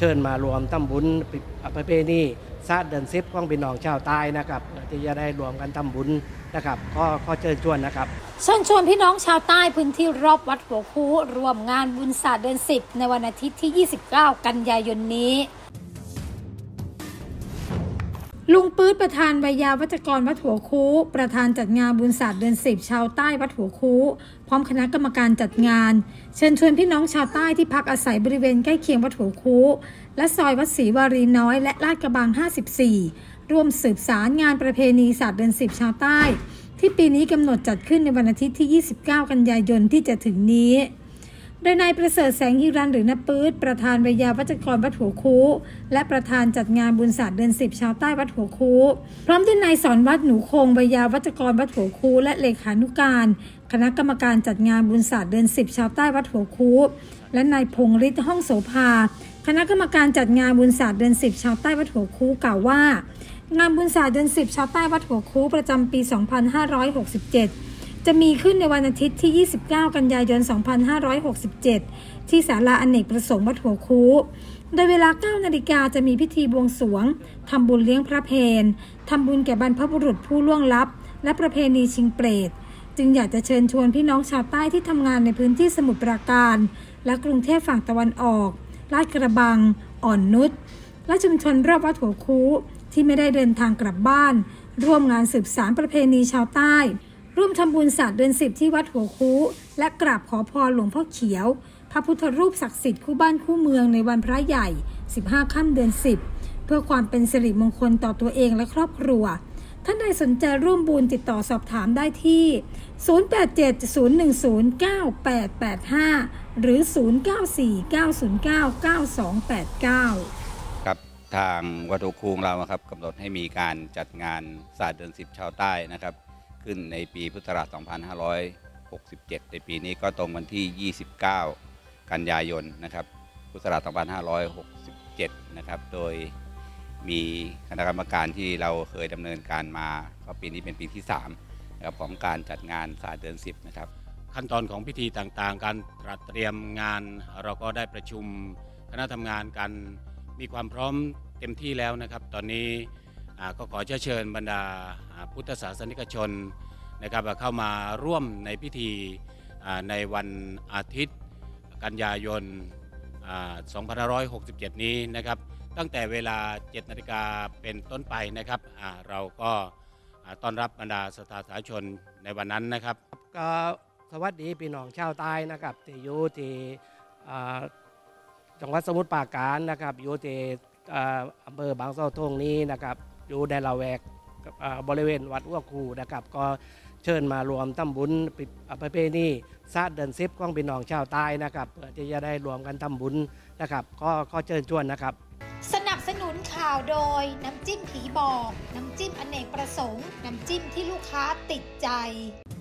ชิญมารวมทำบุญประเพณีศาสตร์เดือน10ของพี่น้องชาวใต้นะครับที่จะได้รวมกันทำบุญนะครับก็เชิญชวนนะครับเชิญชวนพี่น้องชาวใต้พื้นที่รอบวัดหัวคูรวมงานบุญศาสตร์เดือน10ในวันอาทิตย์ที่29กันยายนนี้ลุงปื๊ดประธานวิยาวัจกรวัดหัวคูประธานจัดงานบุญศาสตร์เดือน10ชาวใต้วัดหัวคูพร้อมคณะกรรมการจัดงานเชิญชวนพี่น้องชาวใต้ที่พักอาศัยบริเวณใกล้เคียงวัดหัวคูและซอยวัดศรีวารีน้อยและลาดกระบัง54ร่วมสืบสารงานประเพณีศาสตร์เดือน10ชาวใต้ที่ปีนี้กำหนดจัดขึ้นในวันอาทิตย์ที่29กันยายนที่จะถึงนี้โดยนายประเสริฐแสงฮิรันหรือณปื๊ดประธานวิยาวัจกรวัดหัวคูและประธานจัดงานบุญศาสตร์เดือน10ชาวใต้วัดหัวคูพร้อมด้วยนายสอนวัดหนูคงวิยาวัจกรวัดหัวคูและเลขานุการคณะกรรมการจัดงานบุญศาสตร์เดือน10ชาวใต้วัดหัวคูและนายพงษ์ฤทธิ์ห้องโสภาคณะกรรมการจัดงานบุญศาสตร์เดือน10ชาวใต้วัดหัวคูกล่าวว่างานบุญศาสตร์เดือน10ชาวใต้วัดหัวคูประจำปี2567จะมีขึ้นในวันอาทิตย์ที่29กันยายน2567ที่ศาลาอเนกประสงค์วัดหัวคูโดยเวลา 9 นาฬิกาจะมีพิธีบวงสรวงทำบุญเลี้ยงพระเพลทำบุญแก่บรรพบุรุษผู้ล่วงลับและประเพณีชิงเปรตจึงอยากจะเชิญชวนพี่น้องชาวใต้ที่ทำงานในพื้นที่สมุทรปราการและกรุงเทพฝั่งตะวันออกลาดกระบังอ่อนนุชและชุมชนรอบวัดหัวคูที่ไม่ได้เดินทางกลับบ้านร่วมงานสืบสานประเพณีชาวใต้ร่วมทำบุญศาสตร์เดือน10ที่วัดหัวคูและกราบขอพรหลวงพ่อเขียวพระพุทธรูปศักดิ์สิทธิ์คู่บ้านคู่เมืองในวันพระใหญ่15ค่ำเดือน10เพื่อความเป็นสิริมงคลต่อตัวเองและครอบครัวท่านใดสนใจร่วมบุญติดต่อสอบถามได้ที่0870109885หรือ0949099289 ครับทางวัดหัวคูเราครับกำหนดให้มีการจัดงานศาสตร์เดือน10ชาวใต้นะครับขึ้นในปีพุทธศักราช2567ในปีนี้ก็ตรงวันที่29กันยายนนะครับพุทธศักราช2567นะครับโดยมีคณะกรรมการที่เราเคยดำเนินการมาก็ปีนี้เป็นปีที่3นะครับของการจัดงานศาสตร์เดือน10นะครับขั้นตอนของพิธีต่างๆการเตรียมงานเราก็ได้ประชุมคณะทำงานกันมีความพร้อมเต็มที่แล้วนะครับตอนนี้ก็ขอเชิญบรรดาพุทธศาสนิกชนนะครับเข้ามาร่วมในพิธีในวันอาทิตย์กันยายน2567นี้นะครับตั้งแต่เวลา 7 นาฬิกาเป็นต้นไปนะครับเราก็ต้อนรับบรรดาสาธารณชนในวันนั้นนะครับก็สวัสดีพี่น้องชาวใต้นะครับที่อยู่ที่จังหวัดสมุทรปราการนะครับอยู่ที่อำเภอบางเสาธงนี้นะครับอยู่ในละแวกบริเวณวัดหัวคูนะครับก็เชิญมารวมทำบุญประเพณีศาสตร์เดือน10ของพี่น้องชาวใต้นะครับเพื่อที่จะได้รวมกันทำบุญนะครับก็เชิญชวนนะครับสนับสนุนข่าวโดยน้ำจิ้มผีบอกน้ำจิ้มอเนกประสงค์น้ำจิ้มที่ลูกค้าติดใจ